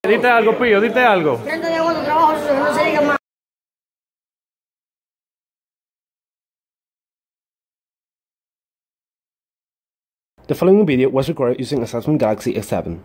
Dite algo, Pío, dite algo. 30 de agosto trabajo, no se diga más. The following video was recorded using a Samsung Galaxy S7.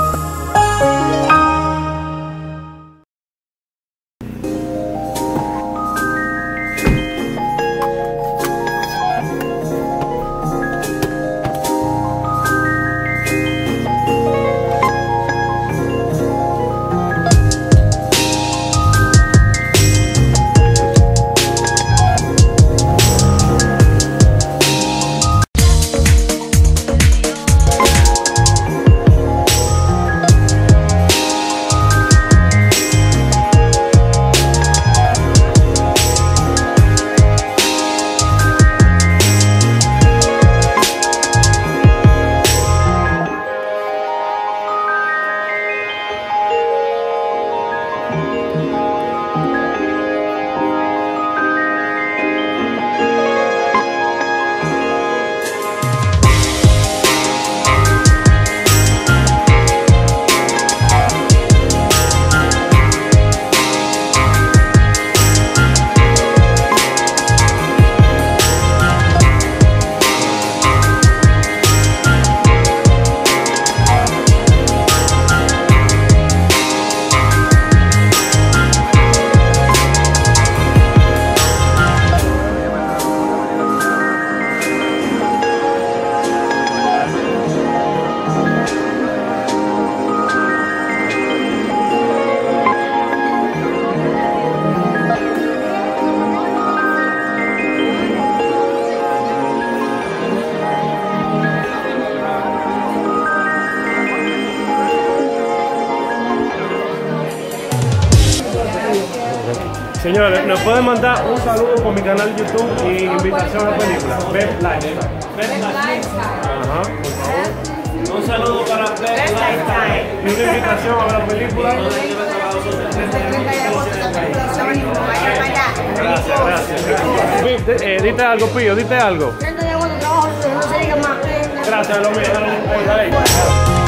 Señores, ¿nos pueden mandar un saludo por mi canal YouTube y invitación a la película? Best Lifestyle. Ajá, por favor. Un saludo para Best Lifestyle. Y una invitación a la película. Gracias, gracias. Dite algo, Pío, dite algo. 30 de agosto trabajo, no se diga más. Gracias, lo mismo.